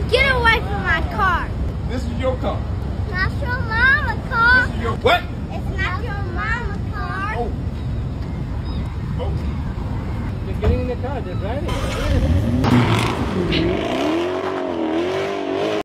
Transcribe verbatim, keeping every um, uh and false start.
Get away from my car. This is your car. Not your mama's car. This is your what? It's not your mama's car. Oh. Oh. Just getting in the car, just driving.